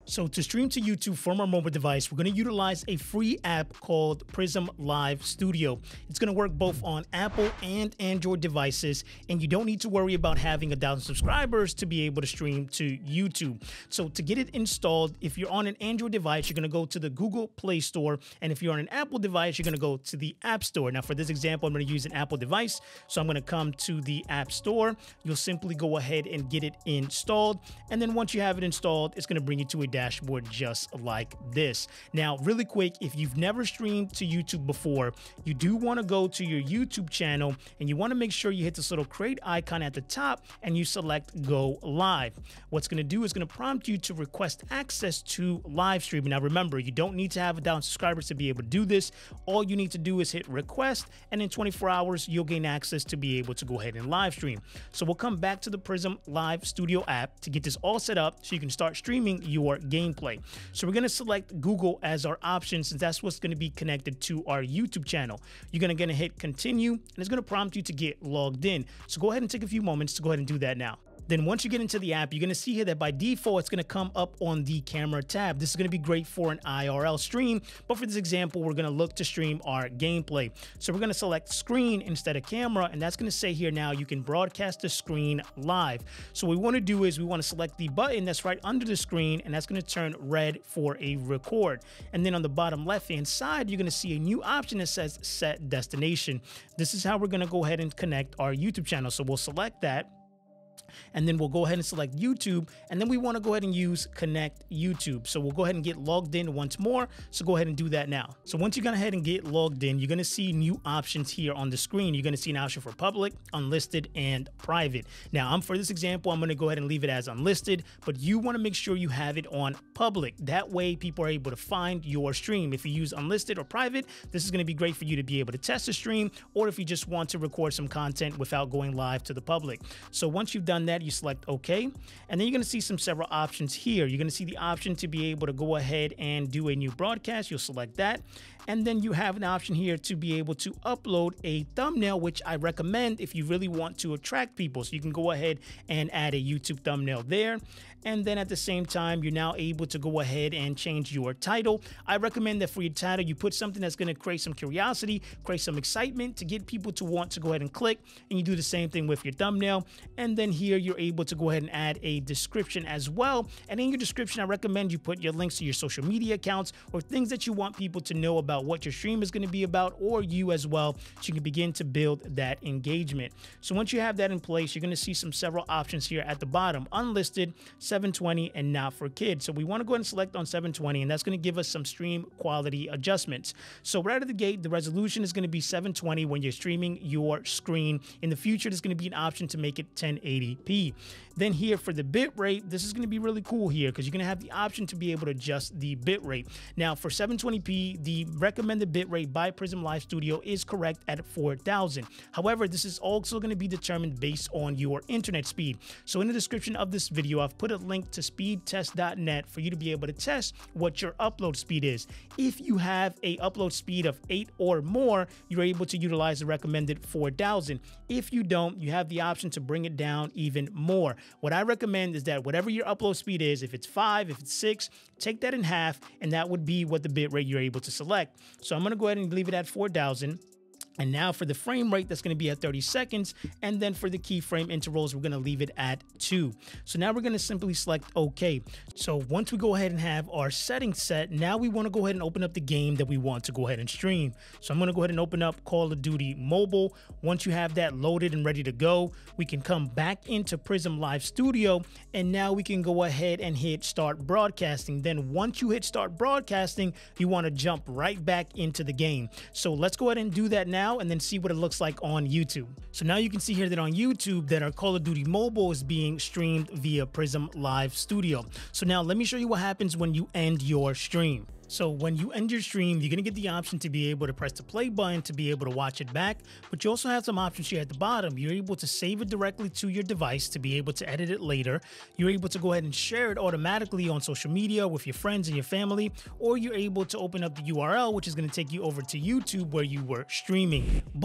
So to stream to YouTube from our mobile device, we're going to utilize a free app called Prism Live Studio. It's going to work both on Apple and Android devices, and you don't need to worry about having 1,000 subscribers to be able to stream to YouTube. So to get it installed, if you're on an Android device, you're going to go to the Google Play Store, and if you're on an Apple device, you're going to go to the App Store. Now for this example, I'm going to use an Apple device, so I'm going to come to the App Store. You'll simply go ahead and get it installed, and then once you have it installed, it's going to bring you to a dashboard just like this. Now, really quick, if you've never streamed to YouTube before, you do want to go to your YouTube channel and you want to make sure you hit this little create icon at the top and you select go live. What's going to do is going to prompt you to request access to live streaming. Now, remember, you don't need to have 1,000 subscribers to be able to do this. All you need to do is hit request, and in 24 hours, you'll gain access to be able to go ahead and live stream. So we'll come back to the Prism Live Studio app to get this all set up so you can start streaming your gameplay. So we're going to select Google as our option since that's what's going to be connected to our YouTube channel. You're going to hit continue, and it's going to prompt you to get logged in. So go ahead and take a few moments to go ahead and do that now. Then once you get into the app, you're going to see here that by default, it's going to come up on the camera tab. This is going to be great for an IRL stream, but for this example, we're going to look to stream our gameplay. So we're going to select screen instead of camera, and that's going to say here now you can broadcast the screen live. So what we want to do is we want to select the button that's right under the screen, and that's going to turn red for a record. And then on the bottom left-hand side, you're going to see a new option that says set destination. This is how we're going to go ahead and connect our YouTube channel. So we'll select that. And then we'll go ahead and select YouTube, and then we want to go ahead and use connect YouTube. So we'll go ahead and get logged in once more. So go ahead and do that now. So once you go ahead and get logged in, you're going to see new options here on the screen. You're going to see an option for public, unlisted, and private. Now for this example, I'm going to go ahead and leave it as unlisted, but you want to make sure you have it on public. That way people are able to find your stream. If you use unlisted or private, this is going to be great for you to be able to test the stream, or if you just want to record some content without going live to the public. So once you've done that, you select OK, and then you're going to see several options here. You're going to see the option to be able to go ahead and do a new broadcast. You'll select that, and then you have an option here to be able to upload a thumbnail, which I recommend if you really want to attract people. So you can go ahead and add a YouTube thumbnail there, and then at the same time, you're now able to go ahead and change your title. I recommend that for your title, you put something that's going to create some curiosity, create some excitement to get people to want to go ahead and click, and you do the same thing with your thumbnail. And then here you're able to go ahead and add a description as well. And in your description, I recommend you put your links to your social media accounts or things that you want people to know about what your stream is going to be about, or you as well, so you can begin to build that engagement. So once you have that in place, you're going to see several options here at the bottom: unlisted, 720, and not for kids. So we want to go ahead and select on 720, and that's going to give us some stream quality adjustments. So right out of the gate, the resolution is going to be 720 when you're streaming your screen. In the future, there's going to be an option to make it 1080p. Then here for the bit rate, this is going to be really cool here because you're going to have the option to be able to adjust the bit rate. Now for 720p, the recommended bit rate by Prism Live Studio is correct at 4,000. However, this is also going to be determined based on your internet speed. So in the description of this video, I've put a link to speedtest.net for you to be able to test what your upload speed is. If you have a upload speed of 8 or more, you're able to utilize the recommended 4,000. If you don't, you have the option to bring it down even more. What I recommend is that whatever your upload speed is, if it's 5, if it's 6, take that in half, and that would be what the bit rate you're able to select. So I'm going to go ahead and leave it at 4,000. And now for the frame rate, that's going to be at 30 seconds. And then for the keyframe intervals, we're going to leave it at 2. So now we're going to simply select OK. So once we go ahead and have our settings set, now we want to go ahead and open up the game that we want to go ahead and stream. So I'm going to go ahead and open up Call of Duty Mobile. Once you have that loaded and ready to go, we can come back into Prism Live Studio, and now we can go ahead and hit start broadcasting. Then once you hit start broadcasting, you want to jump right back into the game. So let's go ahead and do that now, and then see what it looks like on YouTube. So now you can see here that on YouTube that our Call of Duty Mobile is being streamed via Prism Live Studio. So now let me show you what happens when you end your stream. So when you end your stream, you're going to get the option to be able to press the play button to be able to watch it back, but you also have some options here at the bottom. You're able to save it directly to your device to be able to edit it later. You're able to go ahead and share it automatically on social media with your friends and your family, or you're able to open up the URL, which is going to take you over to YouTube where you were streaming. But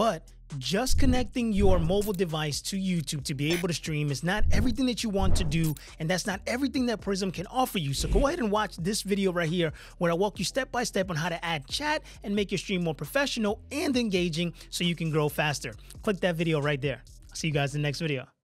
Just connecting your mobile device to YouTube to be able to stream is not everything that you want to do, and that's not everything that Prism can offer you. So go ahead and watch this video right here where I walk you step by step on how to add chat and make your stream more professional and engaging so you can grow faster. Click that video right there. I'll see you guys in the next video.